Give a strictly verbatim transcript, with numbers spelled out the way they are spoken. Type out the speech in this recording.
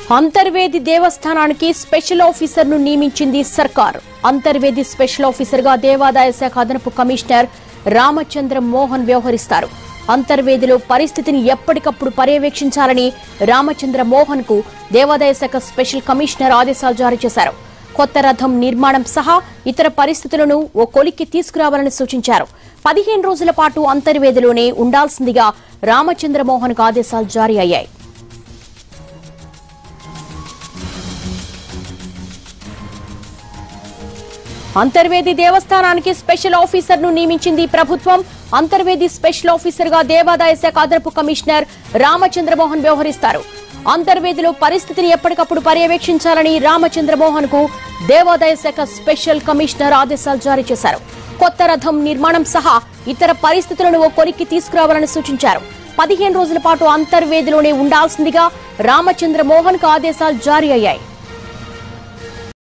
అంతర్వేది దేవస్థానానికి special officer ను నియమించింది సర్కార్. అంతర్వేది స్పెషల్ ఆఫీసర్ గా దేవాదాయ శాఖ అదనపు కమిషనర్ రామచంద్రమోహన్ వ్యవహరిస్తారు. అంతర్వేదిలో పరిస్థితిని ఎప్పటికప్పుడు పర్యవేక్షించాలని రామచంద్రమోహన్ కు దేవాదాయ శాఖ స్పెషల్ కమిషనర్ ఆదేశాలు జారీ చేశారు. కొత్త రథం నిర్మాణం సహా ఇతర పరిస్థితులను ఓ కొలిక్కి తీసుకురావాలని సూచించారు. పదిహేను రోజుల పాటు అంతర్వేదిలోనే ఉండాల్సిందిగా రామచంద్రమోహన్ కు ఆదేశాలు జారీ అయ్యాయి. అంతర్వేది దేవస్థానానికి స్పెషల్ ఆఫీసర్ ను నియమించింది ప్రభుత్వం. అంతర్వేది స్పెషల్ ఆఫీసర్ గా దేవాదాయ శాఖ అదనపు కమిషనర్ రామచంద్రమోహన్ వ్యవహరిస్తారు. అంతర్వేదిలో పరిస్థితిని ఎప్పటికప్పుడు పర్యవేక్షించాలని రామచంద్రమోహన్ కు దేవాదాయ శాఖ స్పెషల్ కమిషనర్ ఆదేశాలు జారీ చేశారు. కొత్త రథం నిర్మాణం సహా ఇతర పరిస్థితులను ఓ కొలిక్కి తీసుకురావాలని సూచించారు. పదిహేను రోజుల పాటు అంతర్వేదిలోనే ఉండాల్సిందిగా రామచంద్రమోహన్ కు ఆదేశాలు జారీ అయ్యాయి.